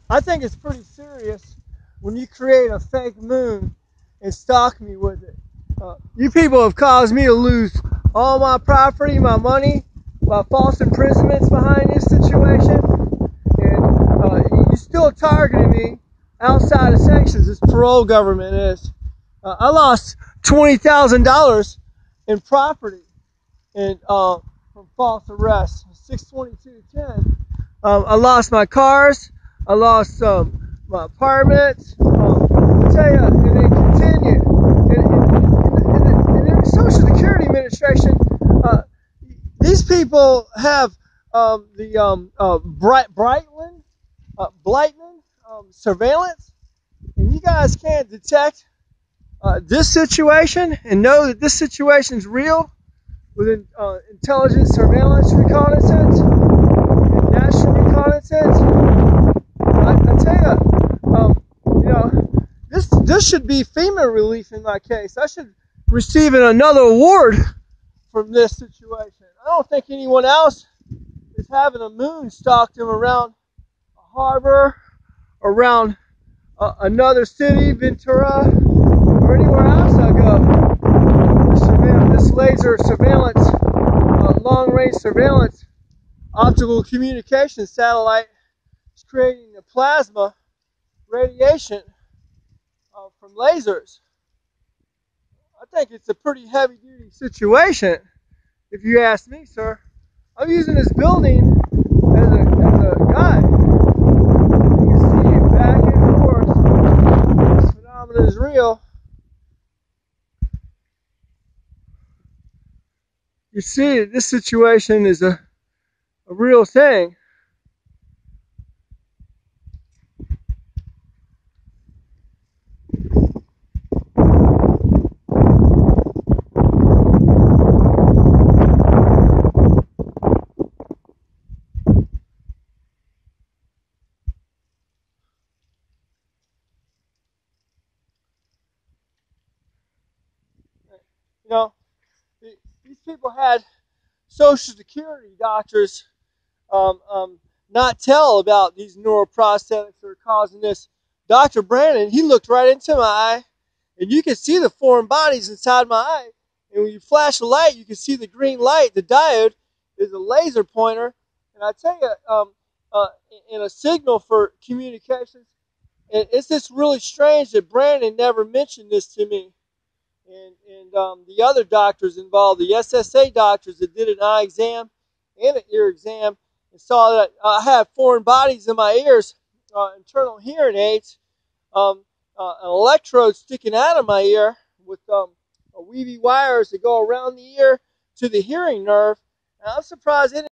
I think it's pretty serious when you create a fake moon and stalk me with it. You people have caused me to lose all my property, my money, by false imprisonments behind this situation, and you're still targeting me outside of sanctions. This parole government is. I lost $20,000 in property and from false arrests. 62210. I lost my cars. I lost my apartments. I tell you, and they continue. And the Social Security Administration, these people have Brightman surveillance, and you guys can't detect this situation and know that this situation is real with intelligence, surveillance, reconnaissance, and national reconnaissance. I tell you, this should be FEMA relief in my case. I should receive another award from this situation. I don't think anyone else is having a moon stalk them around a harbor, around another city, Ventura, or anywhere else I go. This laser surveillance, long-range surveillance, optical communication satellite is creating a plasma radiation from lasers. I think it's a pretty heavy-duty situation, if you ask me, sir. I'm using this building as a guide. You can see back and forth. This phenomenon is real. You see, this situation is a real thing. You know, these people had Social Security doctors not tell about these neuroprosthetics that are causing this. Dr. Brandon, he looked right into my eye, and you can see the foreign bodies inside my eye. And when you flash a light, you can see the green light. The diode is a laser pointer, and I tell you, in a signal for communications. And it's just really strange that Brandon never mentioned this to me. And the other doctors involved, the SSA doctors that did an eye exam and an ear exam, and saw that I have foreign bodies in my ears, internal hearing aids, an electrode sticking out of my ear with weavy wires that go around the ear to the hearing nerve. And I'm surprised they didn't